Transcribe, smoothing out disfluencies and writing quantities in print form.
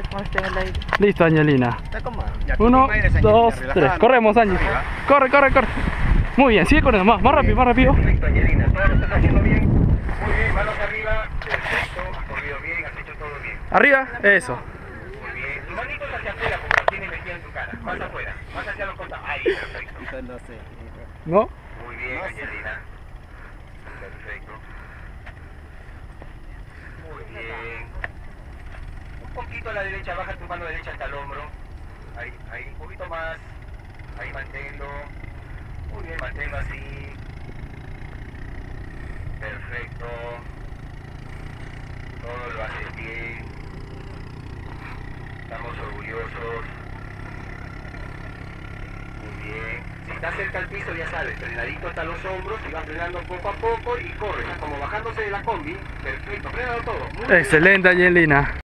Listo, Angelina. Está como. 1, 2, 3. Corremos, Angie. Corre, corre, corre. Muy bien, sigue corriendo. Más rápido, más rápido. Perfecto, Angelina. Todo lo estás haciendo bien. Muy bien, manos arriba. Perfecto. Has corrido bien, has hecho todo bien. Arriba, eso. Muy bien. Tus manitos hacia afuera, porque las tienes metidas en tu cara. Más afuera. Más hacia los costados. Ahí, perfecto. No sé. ¿No? Muy bien, Angelina. Perfecto. Muy bien. Un poquito a la derecha, baja tu mano derecha hasta el hombro. Ahí, ahí, un poquito más. Ahí manténlo. Muy bien, manténlo así. Perfecto. Todo lo haces bien. Estamos orgullosos. Muy bien. Si estás cerca al piso, ya sabes, frenadito hasta los hombros y vas frenando poco a poco y corres, como bajándose de la combi. Perfecto, frenado todo. Muy bien. Excelente, Angelina.